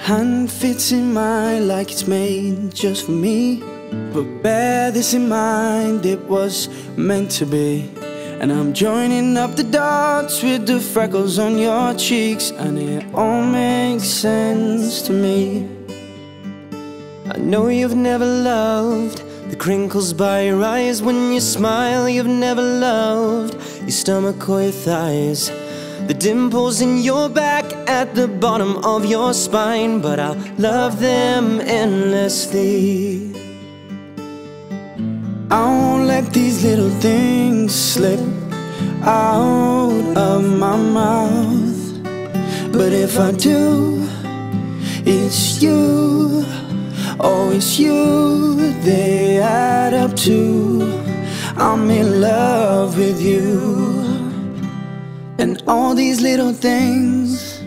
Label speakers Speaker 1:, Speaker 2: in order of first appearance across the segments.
Speaker 1: hand fits in mine like it's made just for me. But bear this in mind, it was meant to be. And I'm joining up the dots with the freckles on your cheeks, and it all makes sense to me.
Speaker 2: I know you've never loved the crinkles by your eyes when you smile. You've never loved your stomach or your thighs, the dimples in your back at the bottom of your spine. But I'll love them endlessly.
Speaker 1: I won't let these little things slip out of my mouth. But if I do, it's you, oh it's you, they add up to I'm in love with you. And all these little things.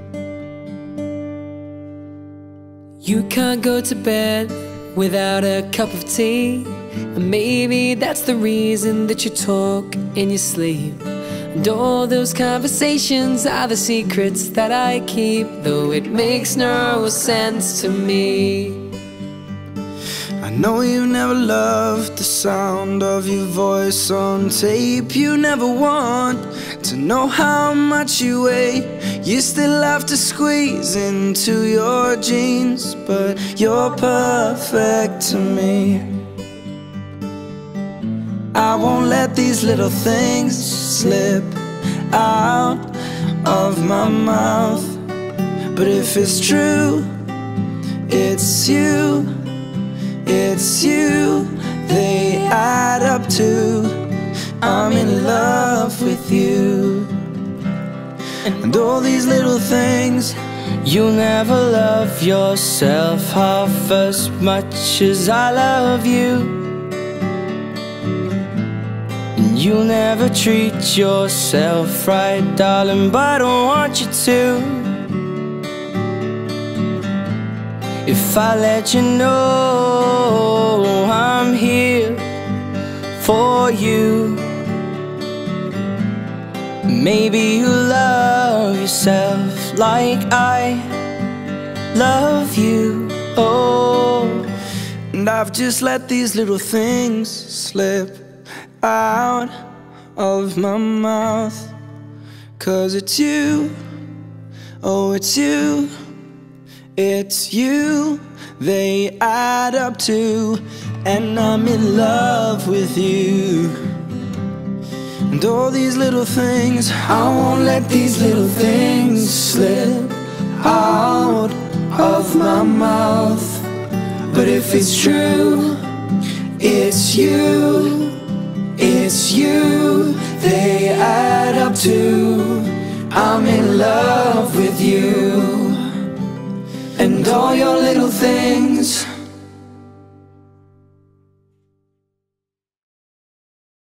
Speaker 3: You can't go to bed without a cup of tea, and maybe that's the reason that you talk in your sleep. And all those conversations are the secrets that I keep, though it makes no sense to me.
Speaker 1: I know you never loved the sound of your voice on tape. You never want to know how much you weigh. You still have to squeeze into your jeans, but you're perfect to me. I won't let these little things slip out of my mouth. But if it's true, it's you, it's you, they add up to I'm in love with you. And all these little things.
Speaker 2: You'll never love yourself half as much as I love you. And you'll never treat yourself right, darling, but I don't want you to. If I let you know I'm here for you, maybe you love yourself like I love you. Oh,
Speaker 1: and I've just let these little things slip out of my mouth. 'Cause it's you, oh it's you, it's you, they add up to, and I'm in love with you. And all these little things, I won't let these little things slip out of my mouth. But if it's true, it's you, it's you, they add up to I'm in love with you. And all your little things.